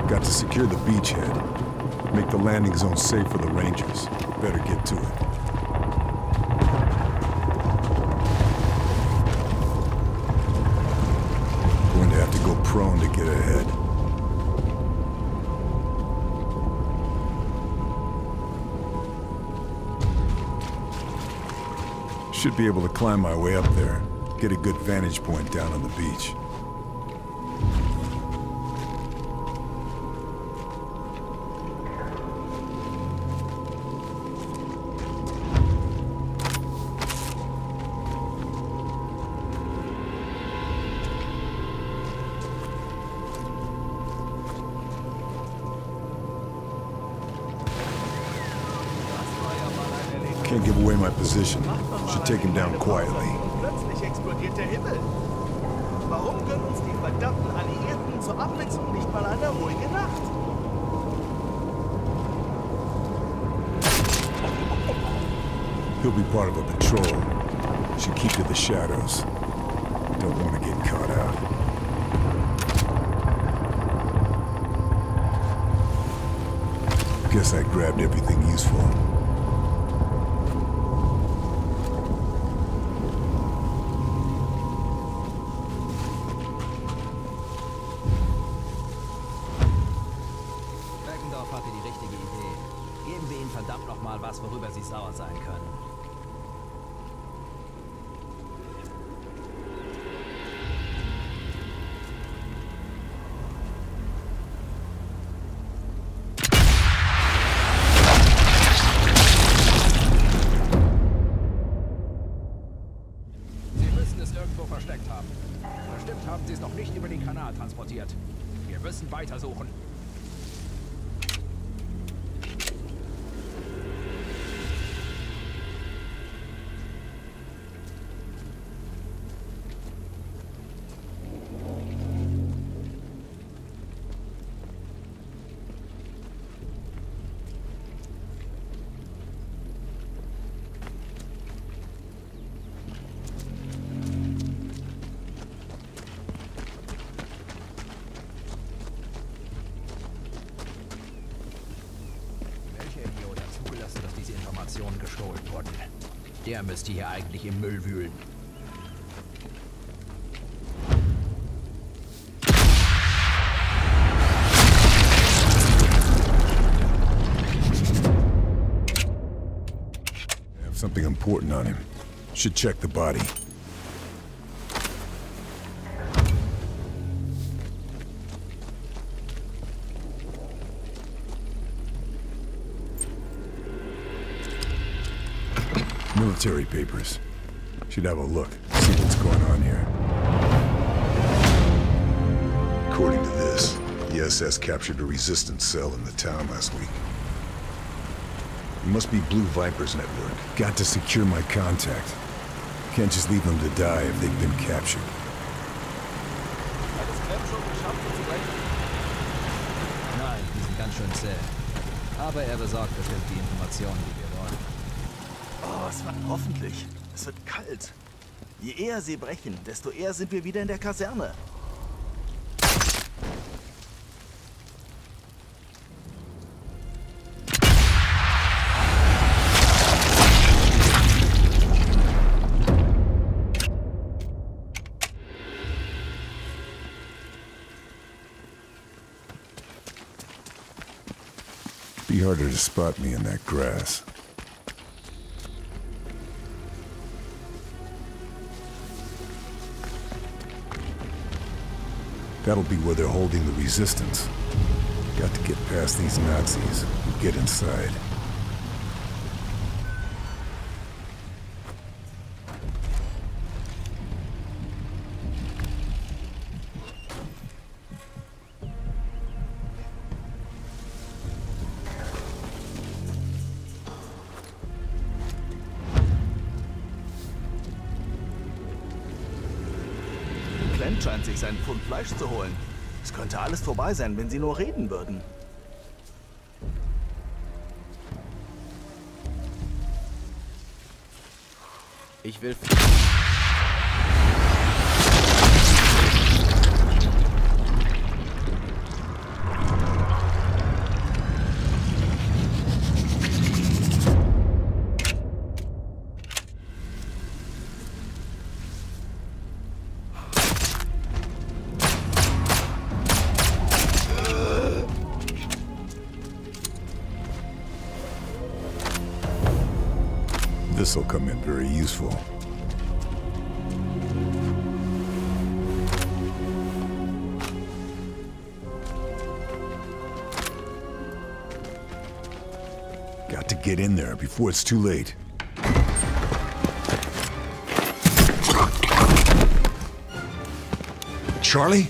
Got to secure the beachhead. Make the landing zone safe for the Rangers. Better get to it. Going to have to go prone to get ahead. Should be able to climb my way up there. Get a good vantage point down on the beach. Can't give away my position. Should take him down quietly. Plötzlich explodiert der Himmel. Warum gönnen uns die verdammten Alliierten zur Abwechslung nicht mal eine ruhige Nacht? He'll be part of a patrol. Should keep to the shadows. Don't want to get caught out. Guess I grabbed everything useful. Beckendorf hatte die richtige Idee. Geben wir ihnen verdammt nochmal was, worüber sie sauer sein können. Sie müssen es irgendwo versteckt haben. Bestimmt haben sie es noch nicht über den Kanal transportiert. Wir müssen weitersuchen. Gestohlen wurden. Der müsste hier eigentlich im Müll wühlen. I have something important on him. Should check the body. Military papers. Should have a look, see what's going on here. According to this, the SS captured a resistance cell in the town last week. It must be Blue Viper's network. Got to secure my contact. Can't just leave them to die if they've been captured. Nein, die sind ganz schön zäh. Aber er besorgt bestimmt die Informationen, die wir wollen. Oh, es war hoffentlich. Es wird kalt. Je eher sie brechen, desto eher sind wir wieder in der Kaserne. Be harder to spot me in that grass. That'll be where they're holding the resistance. Got to get past these Nazis and get inside. Glenn scheint sich seinen Pfund Fleisch zu holen. Es könnte alles vorbei sein, wenn sie nur reden würden. Ich will... this'll come in very useful. Got to get in there before it's too late. Charlie?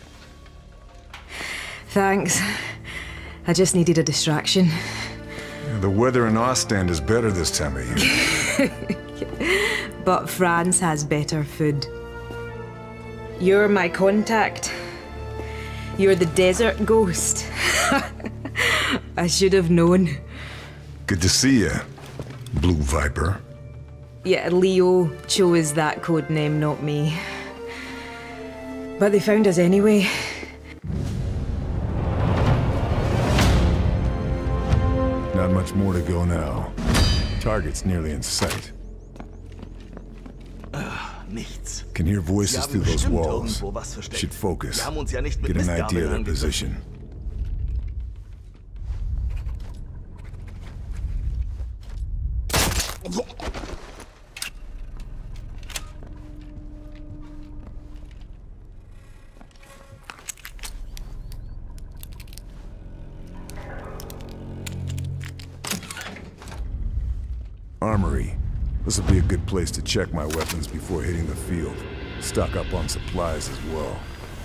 Thanks. I just needed a distraction. The weather in Ostend is better this time of year. But France has better food. You're my contact. You're the desert ghost. I should have known. Good to see you, Blue Viper. Yeah, Leo chose that code name, not me. But they found us anyway. Not much more to go now. Target's nearly in sight. Nichts. Can hear Sie voices haben through those bestimmt walls. irgendwo was versteckt. Should focus. Wir haben uns ja nicht mit Get an Mistgabeln idea of their angegriffen. position. Armory. This will be a good place to check my weapons before hitting the field. Stock up on supplies as well.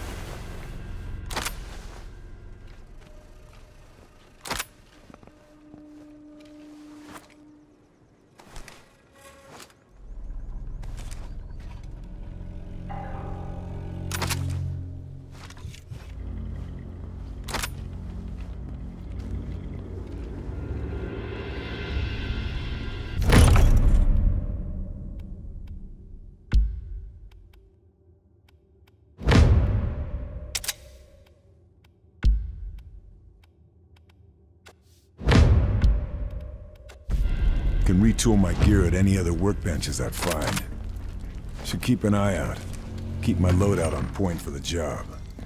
Can retool my gear at any other workbenches I find. Should keep an eye out. Keep my loadout on point for the job.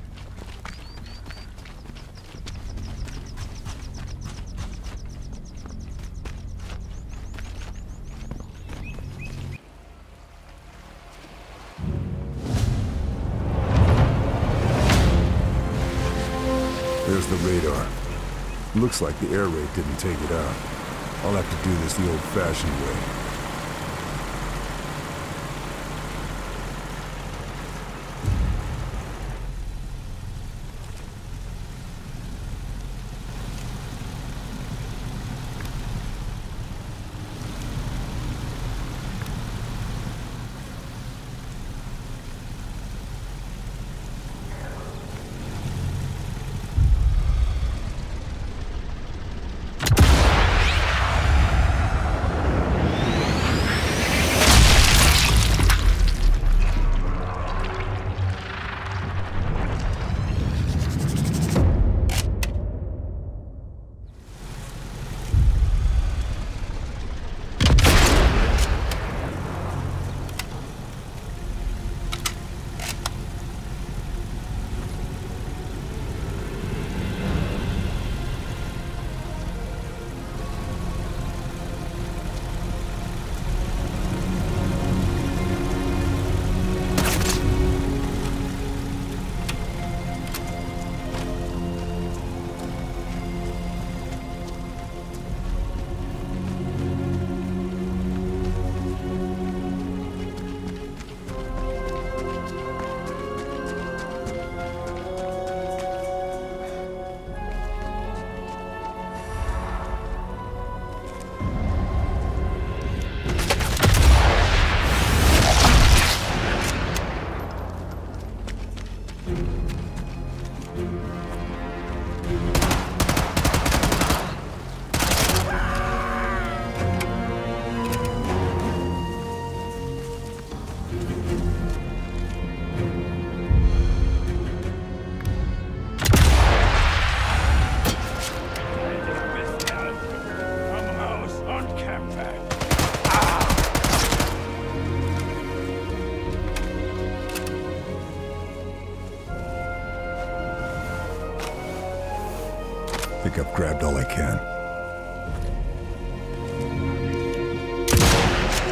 There's the radar. Looks like the air raid didn't take it out. I'll have to do this the old-fashioned way. Think I've grabbed all I can.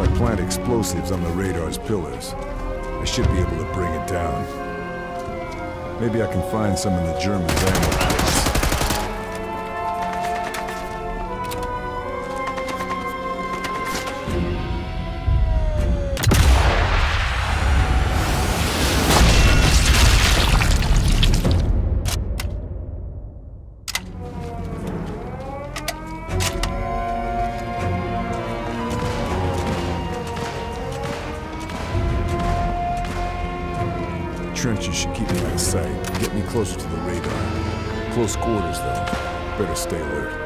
I plant explosives on the radar's pillars, I should be able to bring it down. Maybe I can find some in the Germans' ammo crates. Trenches should keep me out of sight and get me closer to the radar. Close quarters, though. Better stay alert.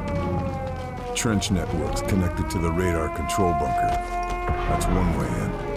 Trench networks connected to the radar control bunker. That's one way in.